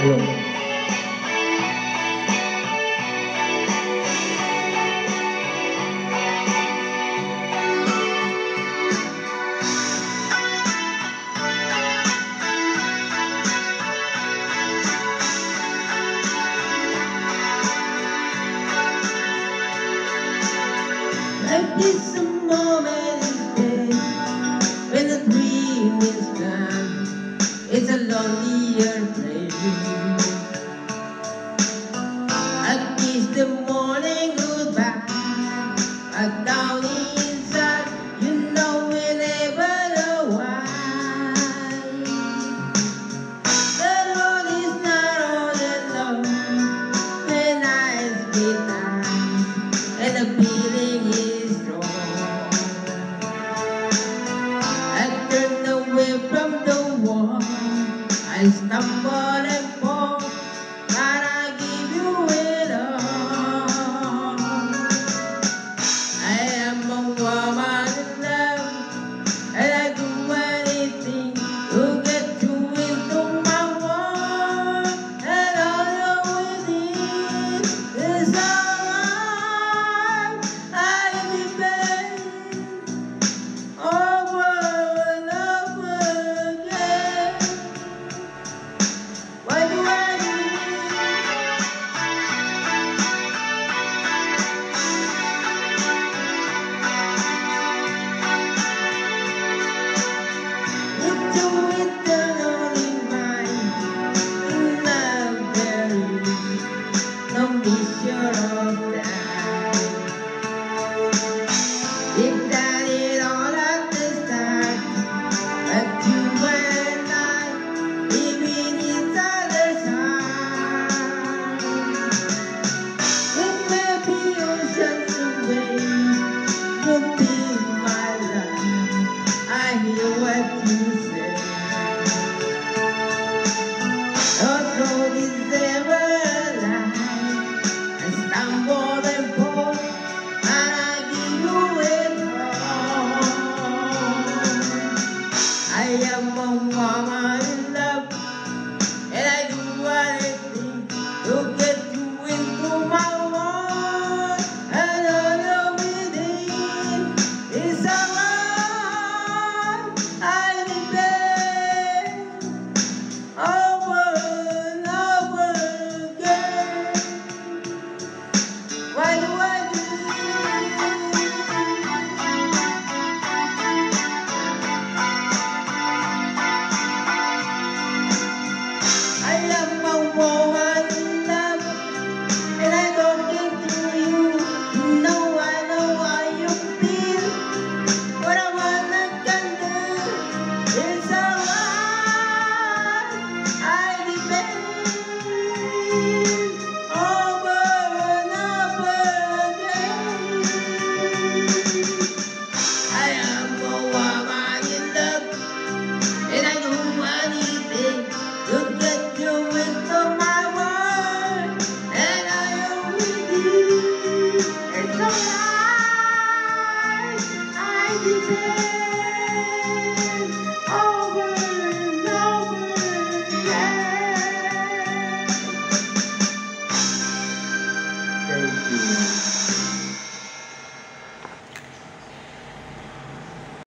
Ayun. Life is a moment in day when the dream is gone. It's a lonelier place. I kiss the morning goodbye. I down inside, you know we never know why. The road is not all alone. The nights be nice, and the feeling is strong. I turn away from the wall. I stumble and fall.